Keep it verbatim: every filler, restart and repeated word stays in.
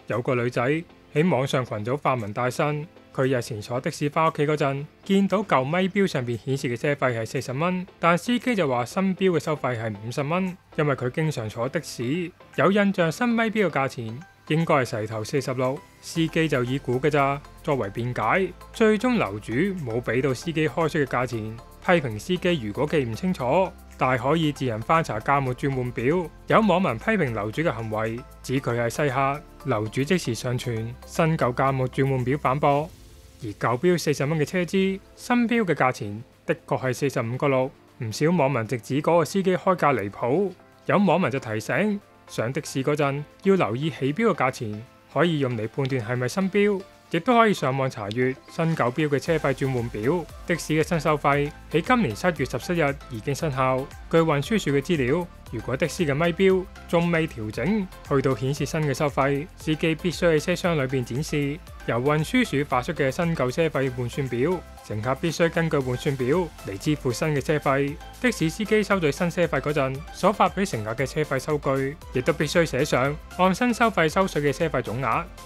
有個女仔喺網上群組發文帶薪，佢日前坐的士翻屋企嗰陣，見到舊咪錶上邊顯示嘅車費係四十蚊，但司機就話新錶嘅收費係五十蚊，因為佢經常坐的士，有印象新咪錶嘅價錢應該係齊頭四十六，司機就以估嘅咋，作為辯解，最終樓主冇俾到司機開出嘅價錢，批評司機如果記唔清楚，但可以自行翻查價目轉換表。有網民批評樓主嘅行為，指佢係西客，樓主即時上傳新舊價目轉換表反駁。而舊錶四十蚊嘅車資，新錶嘅價錢的確係四十五個六，唔少網民直指嗰個司機開價離譜。有網民就提醒，上的士嗰陣要留意起錶嘅價錢，可以用嚟判斷係咪新錶，亦都可以上網查閱新舊錶嘅車費轉換表。的士嘅新收費喺今年七月十七日已經生效。據運輸署嘅資料，如果的士嘅咪錶仲未調整去到顯示新嘅收費，司機必須喺車廂裏邊展示由運輸署發出嘅新舊車費換算表，乘客必須根據換算表嚟支付新嘅車費。的士司機收取新車費嗰陣所發俾乘客嘅車費收據，亦都必須寫上按新收費收取嘅車費總額。